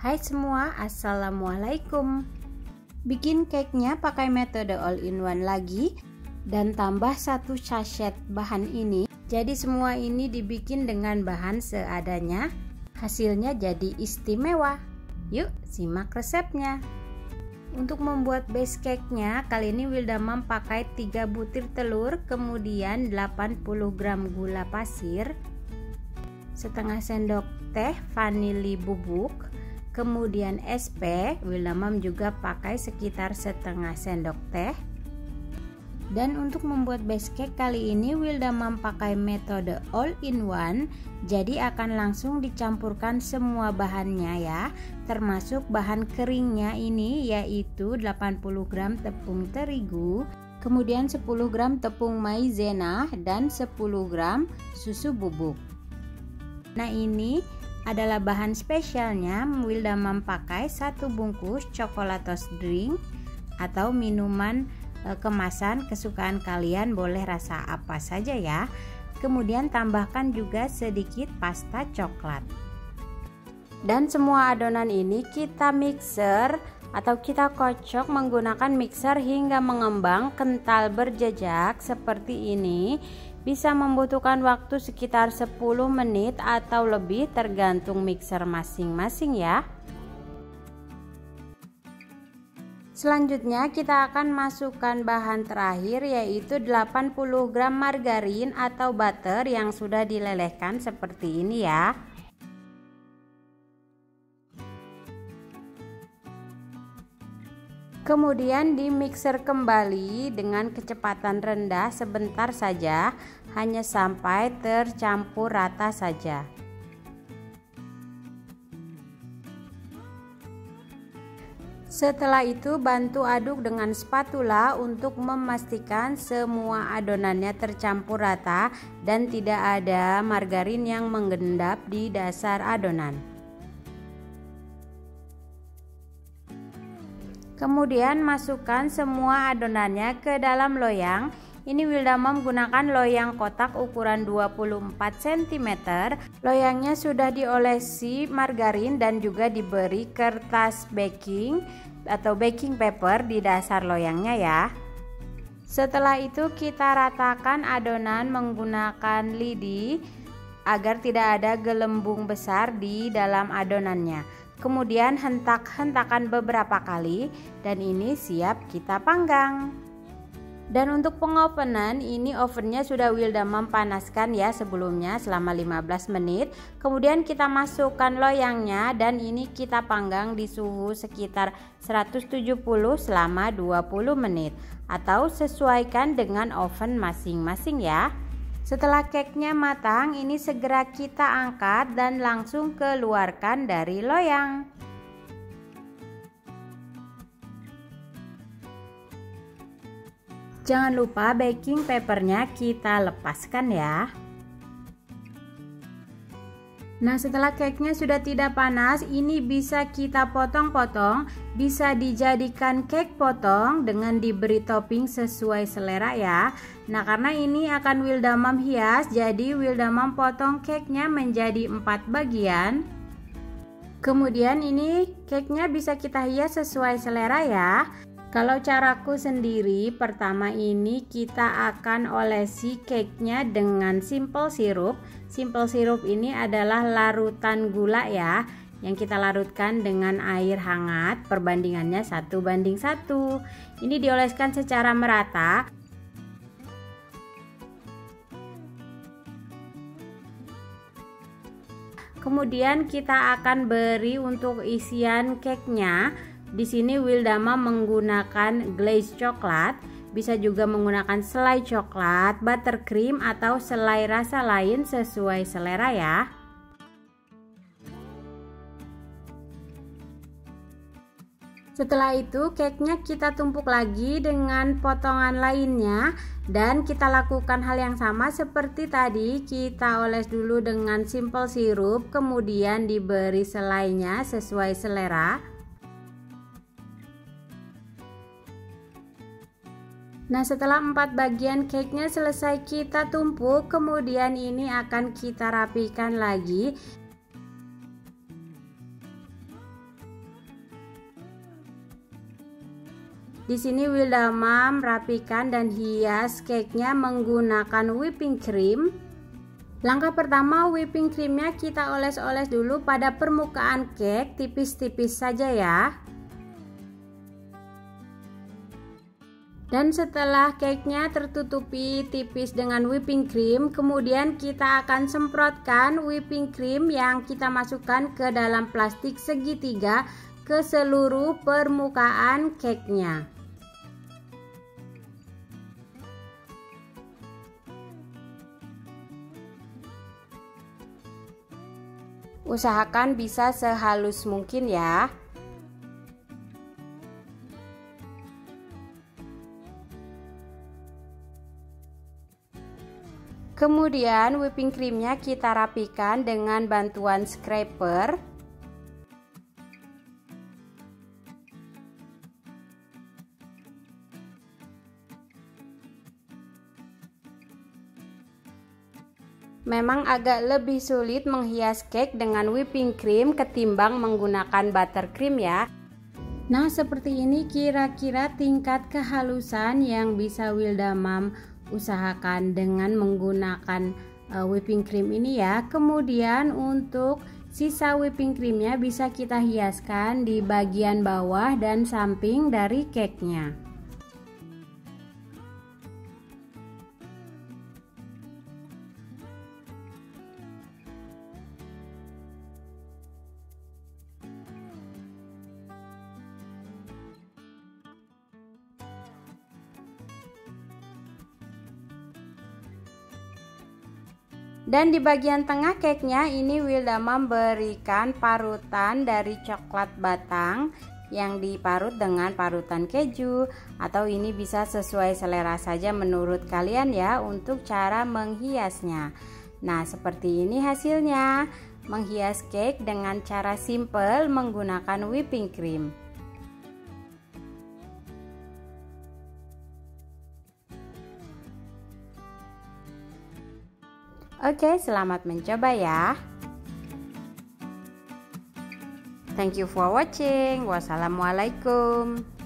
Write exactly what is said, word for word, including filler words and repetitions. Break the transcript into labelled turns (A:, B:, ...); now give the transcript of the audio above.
A: Hai semua, assalamualaikum. Bikin cake-nya pakai metode all-in-one lagi dan tambah satu sachet bahan ini. Jadi semua ini dibikin dengan bahan seadanya. Hasilnya jadi istimewa. Yuk simak resepnya. Untuk membuat base cake-nya, kali ini Wilda Mam pakai tiga butir telur, kemudian delapan puluh gram gula pasir, setengah sendok teh vanili bubuk, kemudian es pe, Wilda Mam juga pakai sekitar setengah sendok teh. Dan untuk membuat base cake kali ini Wilda Mam pakai metode all in one, jadi akan langsung dicampurkan semua bahannya ya, termasuk bahan keringnya ini, yaitu delapan puluh gram tepung terigu, kemudian sepuluh gram tepung maizena dan sepuluh gram susu bubuk. Nah, ini adalah bahan spesialnya. Wilda Mam pakai satu bungkus coklatos drink atau minuman e, kemasan kesukaan kalian, boleh rasa apa saja ya. Kemudian tambahkan juga sedikit pasta coklat. Dan semua adonan ini kita mixer atau kita kocok menggunakan mixer hingga mengembang kental berjejak seperti ini. Bisa membutuhkan waktu sekitar sepuluh menit atau lebih tergantung mixer masing-masing ya. Selanjutnya kita akan masukkan bahan terakhir, yaitu delapan puluh gram margarin atau butter yang sudah dilelehkan seperti ini ya. Kemudian di mixer kembali dengan kecepatan rendah sebentar saja, hanya sampai tercampur rata saja. Setelah itu bantu aduk dengan spatula untuk memastikan semua adonannya tercampur rata dan tidak ada margarin yang mengendap di dasar adonan. Kemudian masukkan semua adonannya ke dalam loyang. Ini Wilda Mam gunakan loyang kotak ukuran dua puluh empat sentimeter. Loyangnya sudah diolesi margarin dan juga diberi kertas baking atau baking paper di dasar loyangnya ya. Setelah itu kita ratakan adonan menggunakan lidi agar tidak ada gelembung besar di dalam adonannya. Kemudian hentak-hentakan beberapa kali dan ini siap kita panggang. Dan untuk pengopenan, ini ovennya sudah Wilda Mam panaskan ya sebelumnya selama lima belas menit. Kemudian kita masukkan loyangnya dan ini kita panggang di suhu sekitar seratus tujuh puluh selama dua puluh menit atau sesuaikan dengan oven masing-masing ya. Setelah cake-nya matang, ini segera kita angkat dan langsung keluarkan dari loyang. Jangan lupa baking papernya kita lepaskan ya. Nah, setelah cake-nya sudah tidak panas, ini bisa kita potong-potong, bisa dijadikan cake potong dengan diberi topping sesuai selera ya. Nah, karena ini akan Wilda Mam hias, jadi Wilda Mam potong cake-nya menjadi empat bagian. Kemudian ini cake-nya bisa kita hias sesuai selera ya. Kalau caraku sendiri, pertama ini kita akan olesi cake-nya dengan simple syrup. Simple syrup ini adalah larutan gula ya, yang kita larutkan dengan air hangat, perbandingannya satu banding satu. Ini dioleskan secara merata. Kemudian kita akan beri untuk isian cake-nya. Di sini Wilda Mam menggunakan glaze coklat, bisa juga menggunakan selai coklat, buttercream atau selai rasa lain sesuai selera ya. Setelah itu cake-nya kita tumpuk lagi dengan potongan lainnya dan kita lakukan hal yang sama seperti tadi. Kita oles dulu dengan simple syrup, kemudian diberi selainya sesuai selera. Nah, setelah empat bagian cake-nya selesai kita tumpuk, kemudian ini akan kita rapikan lagi. Di sini Wilda Mom rapikan dan hias cake-nya menggunakan whipping cream. Langkah pertama, whipping creamnya kita oles-oles dulu pada permukaan cake, tipis-tipis saja ya. Dan setelah cake-nya tertutupi tipis dengan whipping cream, kemudian kita akan semprotkan whipping cream yang kita masukkan ke dalam plastik segitiga ke seluruh permukaan cake-nya. Usahakan bisa sehalus mungkin ya. Kemudian whipping creamnya kita rapikan dengan bantuan scraper. Memang agak lebih sulit menghias cake dengan whipping cream ketimbang menggunakan buttercream ya. Nah, seperti ini kira-kira tingkat kehalusan yang bisa Wilda Mom usahakan dengan menggunakan uh, whipping cream ini ya. Kemudian untuk sisa whipping creamnya bisa kita hiaskan di bagian bawah dan samping dari cake-nya. Dan di bagian tengah cake-nya ini Wilda Mom berikan parutan dari coklat batang yang diparut dengan parutan keju, atau ini bisa sesuai selera saja menurut kalian ya untuk cara menghiasnya. Nah, seperti ini hasilnya, menghias cake dengan cara simple menggunakan whipping cream. Oke, selamat mencoba ya. Thank you for watching. Wassalamualaikum.